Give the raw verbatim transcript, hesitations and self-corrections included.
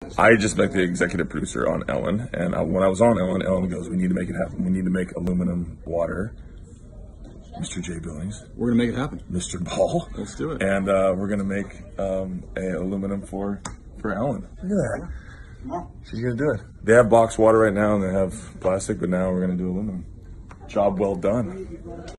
I just met the executive producer on Ellen, and I, when I was on Ellen, Ellen goes, "We need to make it happen. We need to make aluminum water." Mister J. Billings. We're gonna make it happen. Mister Ball. Let's do it. And uh, we're gonna make um, a aluminum for for Ellen. Look at that. She's gonna do it. They have boxed water right now, and they have plastic, but now we're gonna do aluminum. Job well done.